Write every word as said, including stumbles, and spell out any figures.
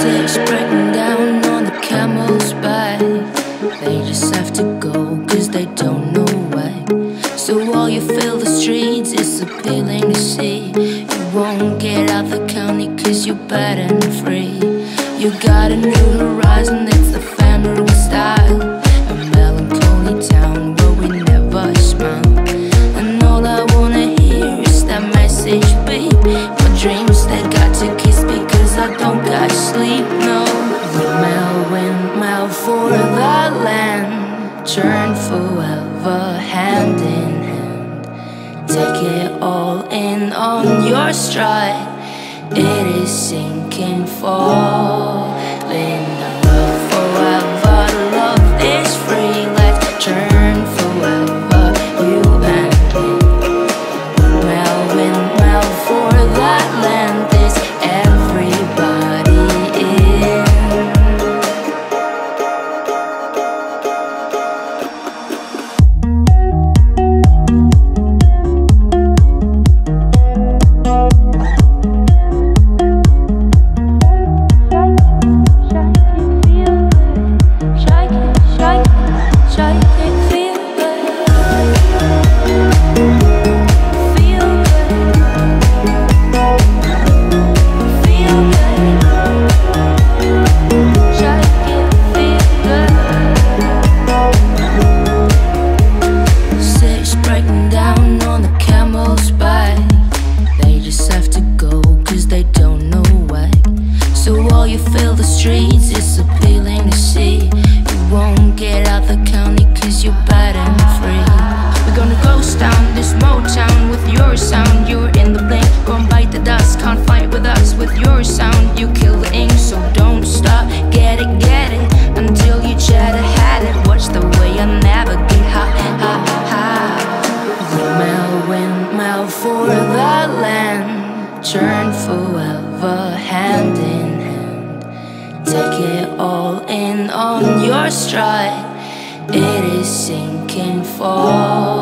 Six breaking down on the camel's back. They just have to go cause they don't know why. So while you fill the streets, it's appealing to see. You won't get out the county cause you're bad and free. You got a new horizon, it's the family style. A melancholy town where we never smile. And all I wanna hear is that message beep. My dreams, they got to kiss because I don't got sleep, no. Windmill, windmill for the land. Turn forever hand in hand. Take it all in on your stride. It is sinking, falling. Love forever, love is free. Let's turn forever, you and me. Windmill, windmill for that land. Is everybody in? You fill the streets, it's appealing to see. You won't get out the county cause you're bad and free. We're gonna ghost down this Motown with your sound. You're in the blink, gon' bite the dust. Can't fight with us with your sound. You kill the ink, so don't stop. Get it, get it, until you try to hide it. Watch the way I navigate, ha, ha, ha. Windmill, windmill for the land. Turn forever, hand in hand. Take it all in on your stride. It is sinking, fall.